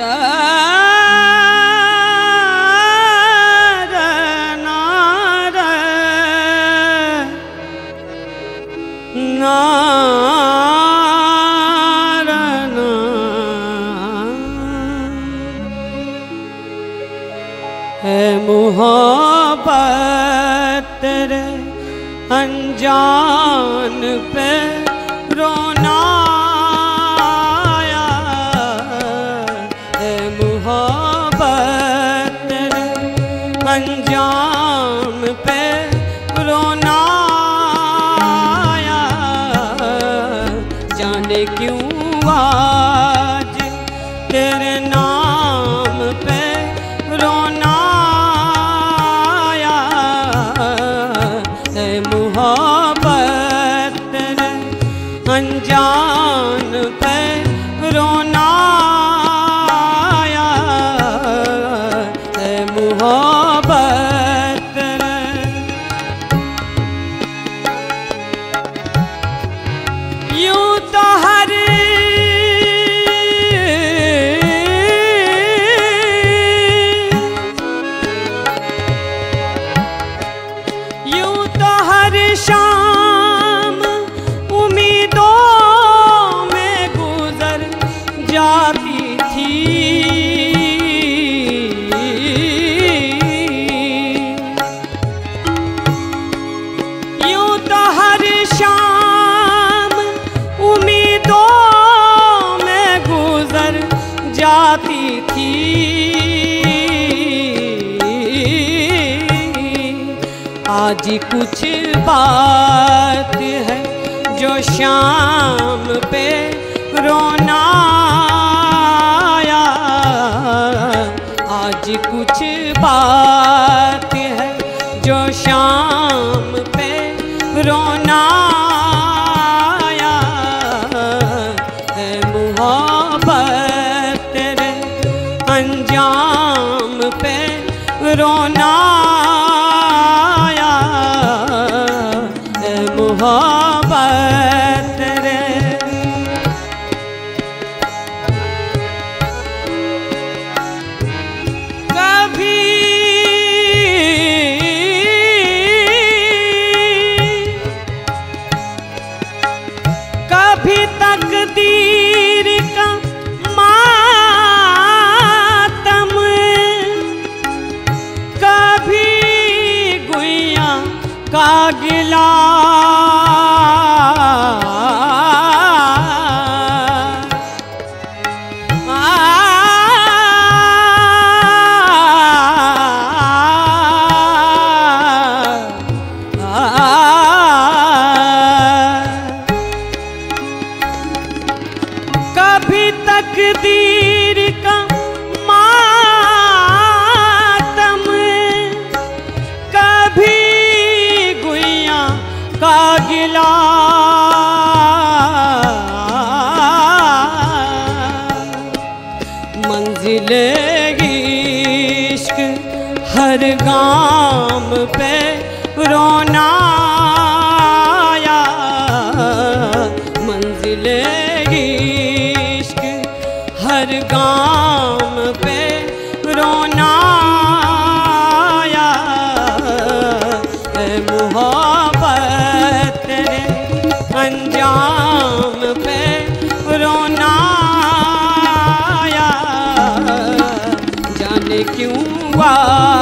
मोहब्बत तेरे अनजान पे रोना आया है। मोहब्बत तेरे अनजान पे रोना आया। जाने क्यों आज तेरे नाम पे रोना अनजान पे रोना आया है। मोहब्बत यूं तो हर शाम जाती थी। यूं तो हर शाम उम्मीदों में गुजर जाती थी। आज कुछ बात है जो शाम पे रोना आया। आज कुछ बात है जो शाम पे रोना आया है। मोहब्बत तेरे अंजाम पे रोना आया है। मोहब्बत तेरे कभी तकदीर का मातम, कभी गुइया का गिला। कभी तकदीर का मातम, कभी गुइया का गिला। मंजिले इश्क हर गाम पे रोना आया। मंजिले हर गाम पे रोना आया है। मोहब्बत तेरे अंजाम पे रोना आया। जाने क्यों